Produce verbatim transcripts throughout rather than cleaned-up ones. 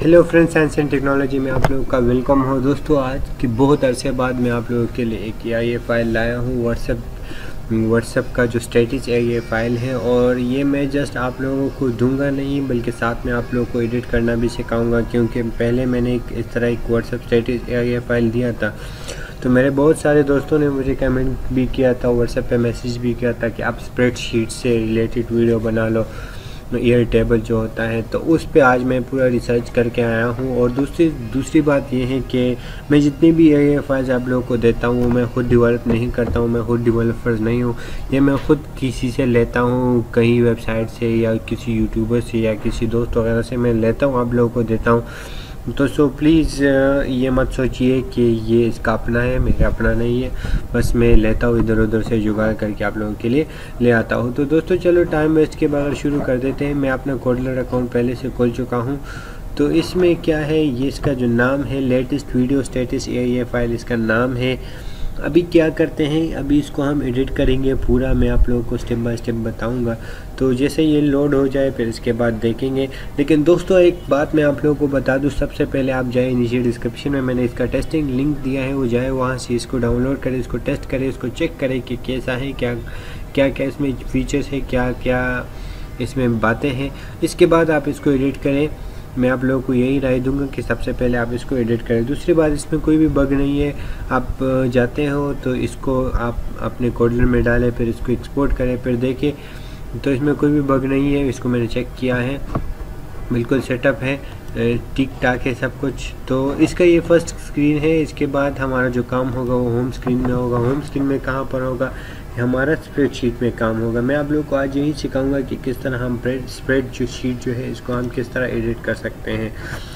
Hello friends, science and technology में आप लोगों का वेलकम हो। दोस्तों, आज की बहुत अरसे बाद मैं आप लोगों के लिए एक ये फाइल लाया हूँ। व्हाट्सएप व्हाट्सएप का जो स्टेटस है ये फ़ाइल है, और ये मैं जस्ट आप लोगों को दूंगा नहीं बल्कि साथ में आप लोगों को एडिट करना भी सिखाऊंगा, क्योंकि पहले मैंने एक इस तरह एक व्हाट्सएप स्टेटस ये फ़ाइल दिया था, तो मेरे बहुत सारे दोस्तों ने मुझे कमेंट भी किया था, व्हाट्सएप पे मैसेज भी किया था कि आप स्प्रेडशीट से रिलेटेड वीडियो बना लो, एयर टेबल जो होता है। तो उस पे आज मैं पूरा रिसर्च करके आया हूँ। और दूसरी दूसरी बात ये है कि मैं जितनी भी ये फाइल्स आप लोगों को देता हूँ मैं खुद डेवलप नहीं करता हूँ, मैं खुद डेवलपर्स नहीं हूँ। ये मैं खुद किसी से लेता हूँ, कहीं वेबसाइट से या किसी यूट्यूबर से या किसी दोस्त वगैरह से मैं लेता हूँ, आप लोगों को देता हूँ। तो सो प्लीज़ ये मत सोचिए कि ये इसका अपना है, मेरा अपना नहीं है, बस मैं लेता हूँ इधर उधर से जुगाड़ करके आप लोगों के लिए ले आता हूँ। तो दोस्तों चलो टाइम वेस्ट के बगैर शुरू कर देते हैं। मैं अपना कोडलर अकाउंट पहले से खोल चुका हूँ। तो इसमें क्या है, ये इसका जो नाम है लेटेस्ट वीडियो स्टेटस, ये ये फाइल इसका नाम है। अभी क्या करते हैं, अभी इसको हम एडिट करेंगे पूरा, मैं आप लोगों को स्टेप बाय स्टेप बताऊंगा। तो जैसे ये लोड हो जाए फिर इसके बाद देखेंगे। लेकिन दोस्तों एक बात मैं आप लोगों को बता दूं, सबसे पहले आप जाए नीचे डिस्क्रिप्शन में मैंने इसका टेस्टिंग लिंक दिया है, वो जाए वहाँ से इसको डाउनलोड करें, इसको टेस्ट करें, इसको चेक करें कि कैसा है, क्या क्या क्या इसमें फीचर्स है, क्या क्या इसमें बातें हैं। इसके बाद आप इसको एडिट करें। मैं आप लोगों को यही राय दूंगा कि सबसे पहले आप इसको एडिट करें। दूसरी बात, इसमें कोई भी बग नहीं है। आप जाते हो तो इसको आप अपने कोडलर में डालें, फिर इसको एक्सपोर्ट करें, फिर देखें तो इसमें कोई भी बग नहीं है। इसको मैंने चेक किया है, बिल्कुल सेटअप है, ठीक ठाक है सब कुछ। तो इसका ये फर्स्ट स्क्रीन है। इसके बाद हमारा जो काम होगा वो होम स्क्रीन में होगा। होम स्क्रीन में कहाँ पर होगा, हमारा स्प्रेडशीट में काम होगा। मैं आप लोगों को आज यही सिखाऊंगा कि किस तरह हम स्प्रेड जो शीट जो है इसको हम किस तरह एडिट कर सकते हैं,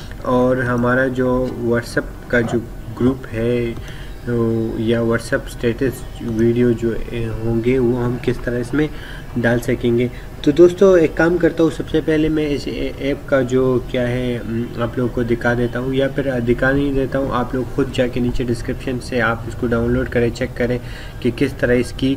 और हमारा जो व्हाट्सएप का जो ग्रुप है या व्हाट्सएप स्टेटस वीडियो जो होंगे वो हम किस तरह इसमें डाल सकेंगे। तो दोस्तों एक काम करता हूँ, सबसे पहले मैं इस ऐप का जो क्या है आप लोगों को दिखा देता हूँ, या फिर दिखा नहीं देता हूँ, आप लोग खुद जाके नीचे डिस्क्रिप्शन से आप इसको डाउनलोड करें, चेक करें कि किस तरह इसकी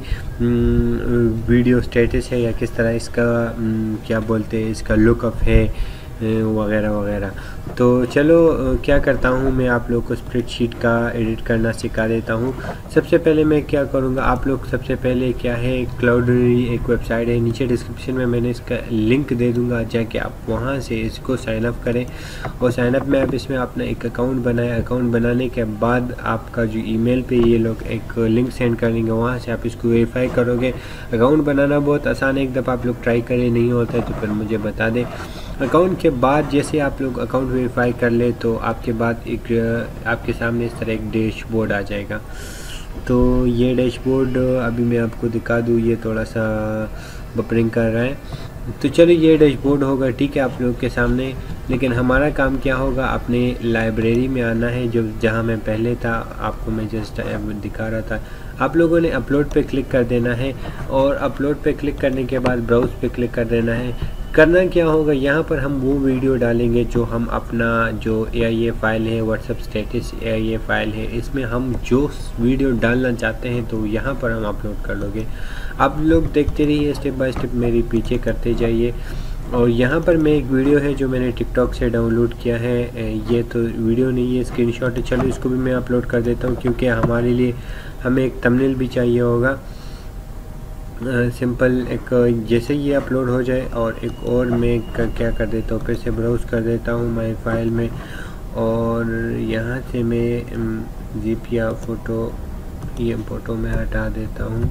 वीडियो स्टेटस है, या किस तरह इसका क्या बोलते हैं इसका लुकअप है वगैरह वगैरह। तो चलो क्या करता हूँ, मैं आप लोग को स्प्रेडशीट का एडिट करना सिखा देता हूँ। सबसे पहले मैं क्या करूँगा, आप लोग सबसे पहले क्या है, क्लाउडरी एक वेबसाइट है, नीचे डिस्क्रिप्शन में मैंने इसका लिंक दे दूँगा, जाके आप वहाँ से इसको साइन अप करें। और साइन अप में आप इसमें अपना एक अकाउंट बनाएं। अकाउंट बनाने के बाद आपका जो ईमेल पे ये लोग एक लिंक सेंड करेंगे, वहाँ से आप इसको वेरीफाई करोगे। अकाउंट बनाना बहुत आसान है, एक दफ़ा आप लोग ट्राई करें, नहीं होता है तो फिर मुझे बता दें। अकाउंट के बाद जैसे आप लोग अकाउंट वेरीफाई कर ले तो आपके बाद एक आपके सामने इस तरह एक डैशबोर्ड आ जाएगा। तो ये डैशबोर्ड अभी मैं आपको दिखा दूँ, ये थोड़ा सा बफरिंग कर रहा है। तो चलो ये डैशबोर्ड होगा, ठीक है, आप लोग के सामने। लेकिन हमारा काम क्या होगा, अपने लाइब्रेरी में आना है, जो जहाँ मैं पहले था, आपको मैं जस्ट दिखा रहा था। आप लोगों ने अपलोड पे क्लिक कर देना है, और अपलोड पे क्लिक करने के बाद ब्राउज पे क्लिक कर देना है। करना क्या होगा, यहाँ पर हम वो वीडियो डालेंगे जो हम अपना जो ए आई ए फाइल है, WhatsApp status A I A file है, इसमें हम जो वीडियो डालना चाहते हैं तो यहाँ पर हम अपलोड कर लोगे। आप लोग देखते रहिए, स्टेप बाय स्टेप मेरी पीछे करते जाइए। और यहाँ पर मैं एक वीडियो है जो मैंने टिकटॉक से डाउनलोड किया है, ये तो वीडियो नहीं है, स्क्रीनशॉट है। चलो इसको भी मैं अपलोड कर देता हूँ, क्योंकि हमारे लिए हमें एक थंबनेल भी चाहिए होगा। सिंपल uh, एक जैसे ये अपलोड हो जाए, और एक और मैं क्या कर देता हूँ, फिर से ब्राउज़ कर देता हूँ माई फाइल में, और यहाँ से मैं जिप या फ़ोटो ये फ़ोटो में हटा देता हूँ।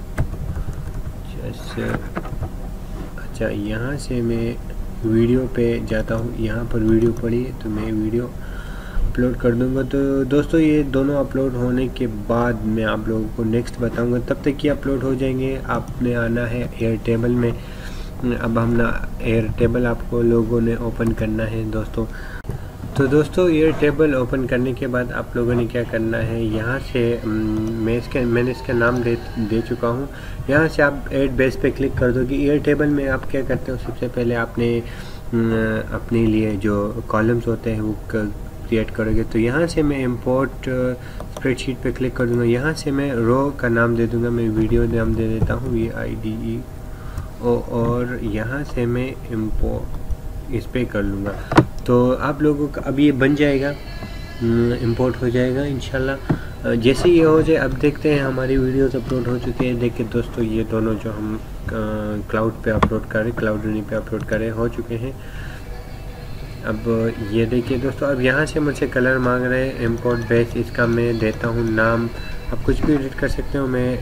जैसे अच्छा, यहाँ से मैं वीडियो पे जाता हूँ, यहाँ पर वीडियो पड़ी है तो मैं वीडियो अपलोड कर दूंगा। तो दोस्तों ये दोनों अपलोड होने के बाद मैं आप लोगों को नेक्स्ट बताऊंगा, तब तक ये अपलोड हो जाएंगे। आपने आना है एयर टेबल में। अब हम ना एयर टेबल आपको लोगों ने ओपन करना है दोस्तों। तो दोस्तों एयर टेबल ओपन करने के बाद आप लोगों ने क्या करना है, यहाँ से मैं इसके मैंने इसका नाम दे दे चुका हूँ। यहाँ से आप ऐड बेस पे क्लिक कर दो कि एयर टेबल में आप क्या करते हो, सबसे पहले आपने अपने लिए जो कॉलम्स होते हैं वो क्रिएट करोगे। तो यहाँ से मैं इंपोर्ट स्प्रेडशीट पे क्लिक कर दूँगा। यहाँ से मैं रो का नाम दे दूँगा, मैं वीडियो नाम दे देता हूँ वी आई डी ई ओ, और यहाँ से मैं इम्पोर्ट इस पे कर लूँगा। तो आप लोगों का अब ये बन जाएगा, इंपोर्ट हो जाएगा इंशाल्लाह। जैसे ये हो जाए अब देखते हैं हमारी वीडियोस अपलोड हो चुके हैं। देखिए दोस्तों ये दोनों जो हम क्लाउड पे अपलोड करें, क्लाउडनी पे अपलोड करें हो चुके हैं। अब ये देखिए दोस्तों, अब यहाँ से मुझसे कलर मांग रहे हैं, इंपोर्ट बेस, इसका मैं देता हूँ नाम। आप कुछ भी एडिट कर सकते हो, मैं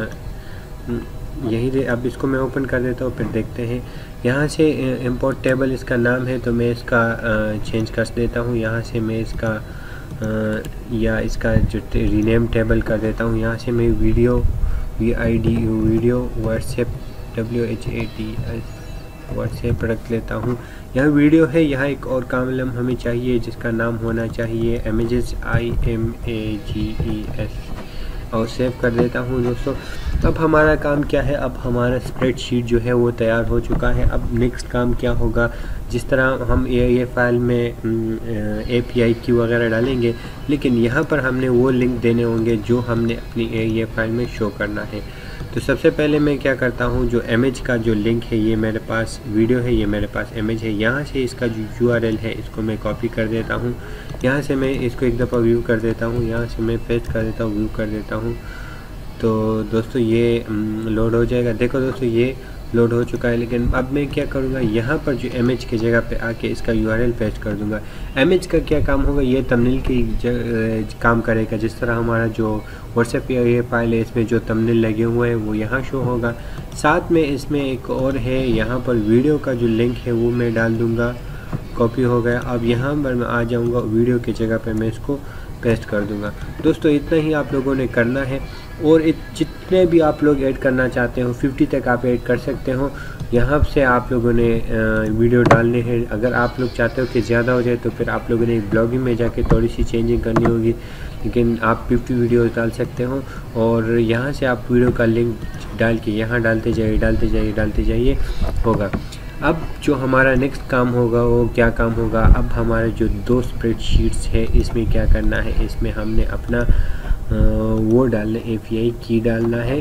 यही दे। अब इसको मैं ओपन कर देता हूँ, फिर देखते हैं। यहाँ से इंपोर्ट टेबल इसका नाम है, तो मैं इसका चेंज कर देता हूँ। यहाँ से मैं इसका आ, या इसका जो रीनेम टेबल कर देता हूँ। यहाँ से मैं video V I D video WhatsApp W H A T S WhatsApp रख लेता हूँ। यहाँ वीडियो है, यहाँ एक और कॉलम हमें चाहिए जिसका नाम होना चाहिए images, I M A G E S, और सेव कर देता हूँ दोस्तों। अब हमारा काम क्या है, अब हमारा स्प्रेडशीट जो है वो तैयार हो चुका है। अब नेक्स्ट काम क्या होगा, जिस तरह हम ये ये फाइल में ए पी आई की वगैरह डालेंगे, लेकिन यहाँ पर हमने वो लिंक देने होंगे जो हमने अपनी ये फाइल में शो करना है। तो सबसे पहले मैं क्या करता हूँ, जो इमेज का जो लिंक है, ये मेरे पास वीडियो है, ये मेरे पास इमेज है। यहाँ से इसका जो यू आर एल है इसको मैं कॉपी कर देता हूँ। यहाँ से मैं इसको एक दफ़ा व्यू कर देता हूँ, यहाँ से मैं पेस्ट कर देता हूँ, व्यू कर देता हूँ। तो दोस्तों ये लोड हो जाएगा। देखो दोस्तों ये लोड हो चुका है, लेकिन अब मैं क्या करूँगा, यहाँ पर जो इमेज की जगह पे आके इसका यू आर एल पेस्ट कर दूँगा। इमेज का क्या काम होगा, ये थंबनेल की काम करेगा। जिस तरह हमारा जो व्हाट्सएप या ये फाइल है, इसमें जो थंबनेल लगे हुए हैं वो यहाँ शो होगा। साथ में इसमें एक और है, यहाँ पर वीडियो का जो लिंक है वो मैं डाल दूँगा। कॉपी हो गया। अब यहाँ पर मैं आ जाऊँगा, वीडियो की जगह पे मैं इसको पेस्ट कर दूँगा। दोस्तों इतना ही आप लोगों ने करना है, और जितने भी आप लोग ऐड करना चाहते हो फिफ्टी तक आप ऐड कर सकते हो। यहाँ से आप लोगों ने वीडियो डालने हैं। अगर आप लोग चाहते हो कि ज़्यादा हो जाए तो फिर आप लोगों ने ब्लॉगिंग में जाके थोड़ी सी चेंजिंग करनी होगी, लेकिन आप फिफ्टी वीडियोस डाल सकते हो। और यहाँ से आप वीडियो का लिंक डाल के यहाँ डालते जाइए डालते जाइए डालते जाइए होगा। अब जो हमारा नेक्स्ट काम होगा वो क्या काम होगा, अब हमारे जो दो स्प्रेडशीट्स है इसमें क्या करना है, इसमें हमने अपना आ, वो डालना, ए पी आई की डालना है,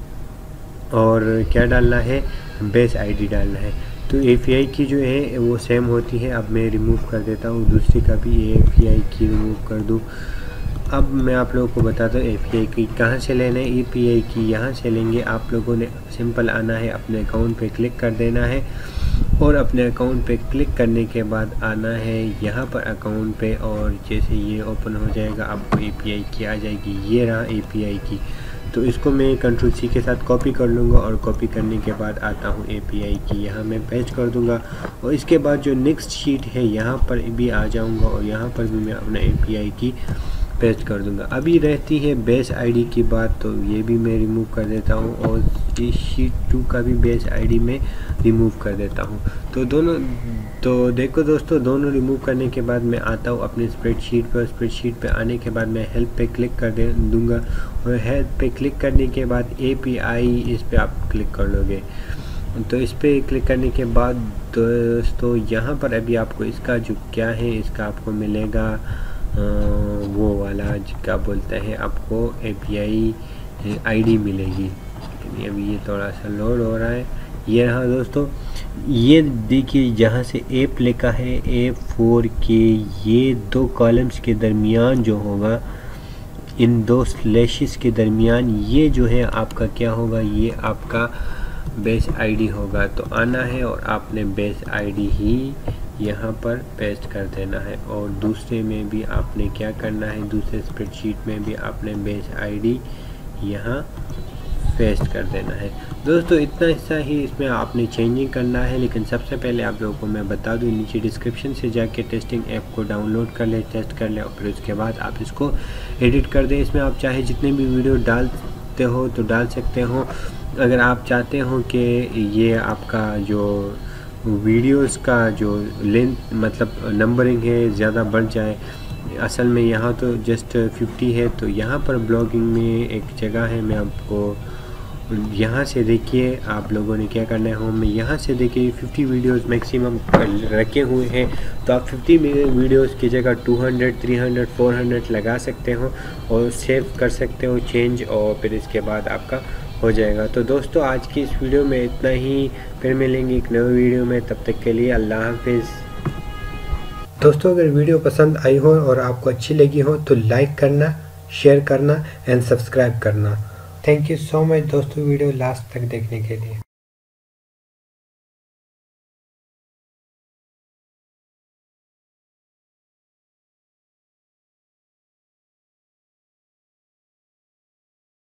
और क्या डालना है, बेस आईडी डालना है। तो ए पी आई की जो है वो सेम होती है। अब मैं रिमूव कर देता हूँ, दूसरी का भी ए पी आई की रिमूव कर दूँ। अब मैं आप लोगों को बताता हूँ ए पी आई की कहाँ से लेना है। ए पी आई की यहाँ से लेंगे। आप लोगों ने सिंपल आना है, अपने अकाउंट पे क्लिक कर देना है, और अपने अकाउंट पे क्लिक करने के बाद आना है यहाँ पर अकाउंट पे, और जैसे ये ओपन हो जाएगा आपको ए पी आई की आ जाएगी। ये रहा ए पी आई की। तो इसको मैं कंट्रोल सी के साथ कॉपी कर लूँगा, और कॉपी करने के बाद आता हूँ ए पी आई की, यहाँ मैं पेस्ट कर दूँगा। और इसके बाद जो नेक्स्ट शीट है यहाँ पर भी आ जाऊँगा, और यहाँ पर भी मैं अपना ए पी आई की पेस्ट कर दूंगा। अभी रहती है बेस आईडी की बात, तो ये भी मैं रिमूव कर देता हूँ, और इस शीट टू का भी बेस आईडी में रिमूव कर देता हूँ। तो दोनों तो देखो दोस्तों, दोनों रिमूव करने के बाद मैं आता हूँ अपनी स्प्रेडशीट पर। स्प्रेडशीट पे आने के बाद मैं हेल्प पे क्लिक कर दे दूँगा, और हेल्प पे क्लिक करने के बाद ए पी आई इस पर आप क्लिक कर लोगे। तो इस पर क्लिक करने के बाद दोस्तों यहाँ पर अभी आपको इसका जो क्या है, इसका आपको मिलेगा आ, वो वाला क्या बोलते हैं, आपको ए पी आई आईडी मिलेगी। लेकिन अभी ये थोड़ा सा लोड हो रहा है। ये रहा दोस्तों, ये देखिए जहाँ से ऐप लिखा है ए फोर के, ये दो कॉलम्स के दरमियान जो होगा, इन दो स्लैशेस के दरमियान ये जो है आपका क्या होगा, ये आपका बेस आईडी होगा। तो आना है और आपने बेस आईडी ही यहाँ पर पेस्ट कर देना है, और दूसरे में भी आपने क्या करना है, दूसरे स्प्रेडशीट में भी आपने बेस आईडी यहाँ पेस्ट कर देना है। दोस्तों इतना हिस्सा ही इसमें आपने चेंजिंग करना है। लेकिन सबसे पहले आप लोगों को मैं बता दूं, नीचे डिस्क्रिप्शन से जाके टेस्टिंग ऐप को डाउनलोड कर ले, टेस्ट कर ले, और फिर उसके बाद आप इसको एडिट कर दें। इसमें आप चाहे जितने भी वीडियो डालते हो तो डाल सकते हो। अगर आप चाहते हो कि ये आपका जो वीडियोस का जो लेंथ मतलब नंबरिंग है ज़्यादा बढ़ जाए, असल में यहाँ तो जस्ट फिफ्टी है। तो यहाँ पर ब्लॉगिंग में एक जगह है, मैं आपको यहाँ से देखिए आप लोगों ने क्या करना है, होम में यहाँ से देखिए फिफ्टी वीडियोस मैक्सिमम रखे हुए हैं। तो आप फिफ्टी वीडियोस की जगह two hundred, three hundred, four hundred लगा सकते हो और सेव कर सकते हो चेंज, और फिर इसके बाद आपका हो जाएगा। तो दोस्तों आज की इस वीडियो में इतना ही, फिर मिलेंगे एक नई वीडियो में, तब तक के लिए अल्लाह हाफिज़। दोस्तों अगर वीडियो पसंद आई हो और आपको अच्छी लगी हो तो लाइक करना, शेयर करना एंड सब्सक्राइब करना। थैंक यू सो मच दोस्तों वीडियो लास्ट तक देखने के लिए।